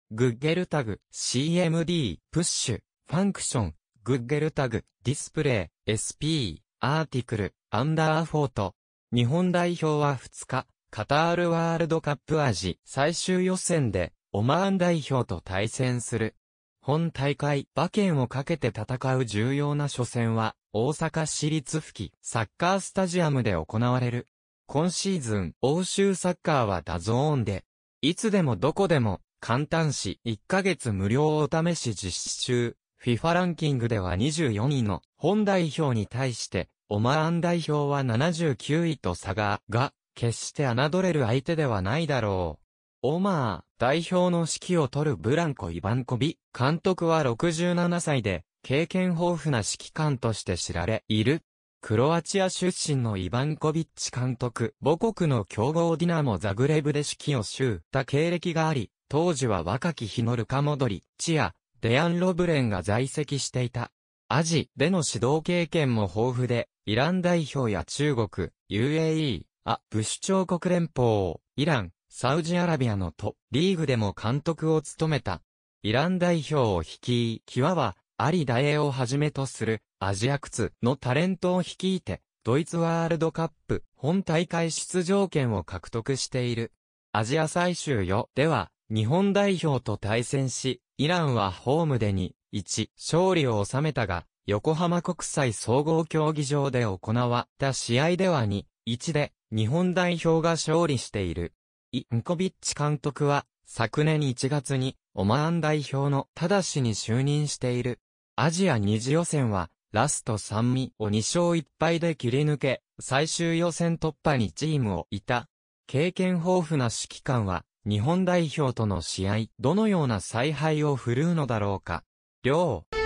グッゲルタグ、CMD、プッシュ、ファンクション、グッゲルタグ、ディスプレイ、SP、アーティクル、アンダーフォート。日本代表は2日、カタールワールドカップアジ最終予選で、オマーン代表と対戦する。本大会、馬券をかけて戦う重要な初戦は、大阪市立吹木サッカースタジアムで行われる。今シーズン、欧州サッカーはダゾーンで、いつでもどこでも、簡単し1ヶ月無料お試し実施中。FIFA ランキングでは24位の本代表に対して、オマーン代表は79位と差が、決して侮れる相手ではないだろう。オマー代表の指揮を取るブランコ・イバンコビ監督は67歳で、経験豊富な指揮官として知られいる。クロアチア出身のイバンコビッチ監督、母国の強豪ディナモ・ザグレブで指揮を執った経歴があり、当時は若き日のルカ・モドリッチや、デアン・ロブレンが在籍していた。アジでの指導経験も豊富で、イラン代表や中国、UAE、ブ首長国連邦、イラン、サウジアラビアのトリーグでも監督を務めた。イラン代表を率い、キワは、アリ・ダエをはじめとする、アジア屈のタレントを率いて、ドイツワールドカップ、本大会出場権を獲得している。アジア最終予では、日本代表と対戦し、イランはホームで2-1勝利を収めたが、横浜国際総合競技場で行われた試合では2-1で日本代表が勝利している。インコビッチ監督は昨年1月にオマーン代表の正しに就任している。アジア2次予選はラスト3位を2勝1敗で切り抜け、最終予選突破にチームをいた。経験豊富な指揮官は日本代表との試合、どのような采配を振るうのだろうか。両